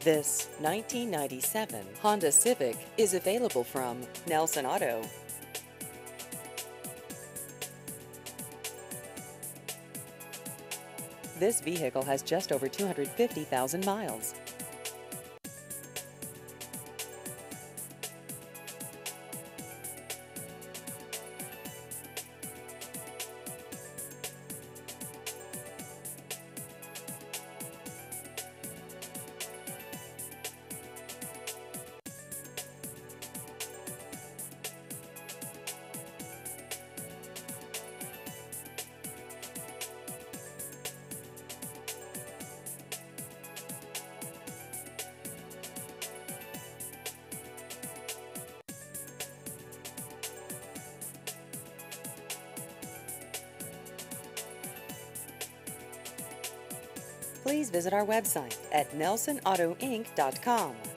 This 1997 Honda Civic is available from Nelson Auto. This vehicle has just over 250,000 miles. Please visit our website at nelsonautoinc.com.